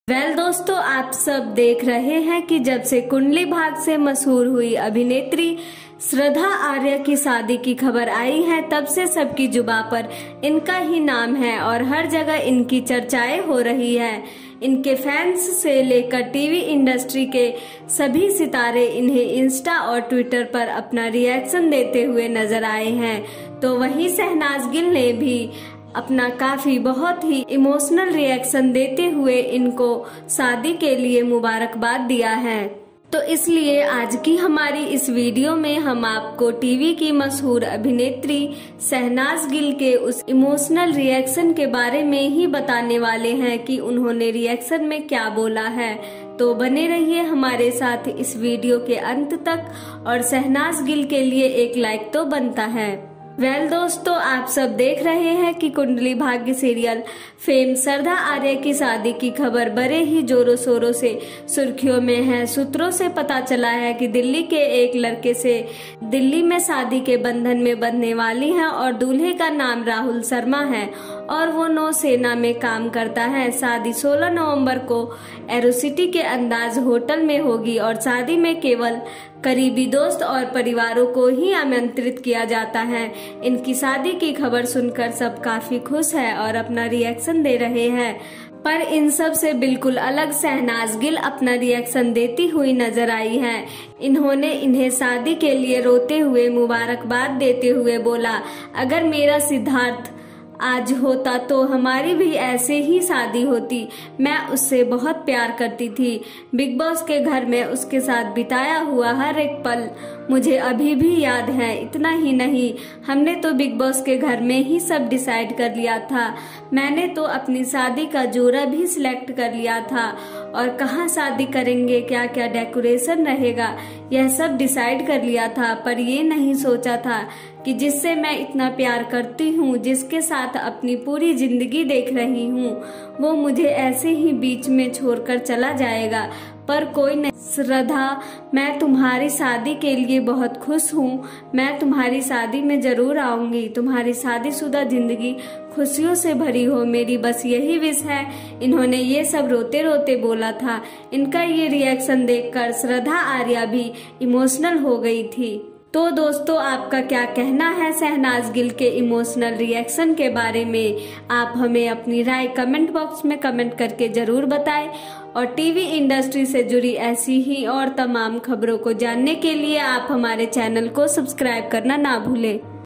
दोस्तों, आप सब देख रहे हैं कि जब से कुंडली भाग्य से मशहूर हुई अभिनेत्री श्रद्धा आर्या की शादी की खबर आई है, तब से सबकी जुबां पर इनका ही नाम है और हर जगह इनकी चर्चाएं हो रही है। इनके फैंस से लेकर टीवी इंडस्ट्री के सभी सितारे इन्हें इंस्टा और ट्विटर पर अपना रिएक्शन देते हुए नजर आए हैं। तो वहीं शहनाज गिल ने भी अपना बहुत ही इमोशनल रिएक्शन देते हुए इनको शादी के लिए मुबारकबाद दिया है। तो इसलिए आज की हमारी इस वीडियो में हम आपको टीवी की मशहूर अभिनेत्री शहनाज गिल के उस इमोशनल रिएक्शन के बारे में ही बताने वाले हैं कि उन्होंने रिएक्शन में क्या बोला है। तो बने रहिए हमारे साथ इस वीडियो के अंत तक और शहनाज गिल के लिए एक लाइक तो बनता है। दोस्तों, आप सब देख रहे हैं कि कुंडली भाग्य सीरियल फेम श्रद्धा आर्या की शादी की खबर बड़े ही जोरों शोरों से सुर्खियों में है। सूत्रों से पता चला है कि दिल्ली के एक लड़के से दिल्ली में शादी के बंधन में बंधने वाली हैं और दूल्हे का नाम राहुल शर्मा है और वो नौसेना में काम करता है। शादी 16 नवंबर को एरोसिटी के अंदाज होटल में होगी और शादी में केवल करीबी दोस्त और परिवारों को ही आमंत्रित किया जाता है। इनकी शादी की खबर सुनकर सब काफी खुश है और अपना रिएक्शन दे रहे हैं, पर इन सब से बिल्कुल अलग शहनाज गिल अपना रिएक्शन देती हुई नजर आई है। इन्होंने इन्हें शादी के लिए रोते हुए मुबारकबाद देते हुए बोला, अगर मेरा सिद्धार्थ आज होता तो हमारी भी ऐसे ही शादी होती। मैं उससे बहुत प्यार करती थी। बिग बॉस के घर में उसके साथ बिताया हुआ हर एक पल मुझे अभी भी याद है। इतना ही नहीं, हमने तो बिग बॉस के घर में ही सब डिसाइड कर लिया था। मैंने तो अपनी शादी का जोड़ा भी सिलेक्ट कर लिया था और कहाँ शादी करेंगे, क्या क्या डेकोरेशन रहेगा, यह सब डिसाइड कर लिया था। पर ये नहीं सोचा था कि जिससे मैं इतना प्यार करती हूँ, जिसके साथ अपनी पूरी जिंदगी देख रही हूँ, वो मुझे ऐसे ही बीच में छोड़कर चला जाएगा। पर कोई नहीं श्रद्धा, मैं तुम्हारी शादी के लिए बहुत खुश हूँ। मैं तुम्हारी शादी में जरूर आऊंगी। तुम्हारी शादीशुदा जिंदगी खुशियों से भरी हो, मेरी बस यही विश है। इन्होंने ये सब रोते रोते बोला था। इनका ये रिएक्शन देखकर श्रद्धा आर्या भी इमोशनल हो गई थी। तो दोस्तों, आपका क्या कहना है शहनाज गिल के इमोशनल रिएक्शन के बारे में? आप हमें अपनी राय कमेंट बॉक्स में कमेंट करके जरूर बताएं और टीवी इंडस्ट्री से जुड़ी ऐसी ही और तमाम खबरों को जानने के लिए आप हमारे चैनल को सब्सक्राइब करना ना भूलें।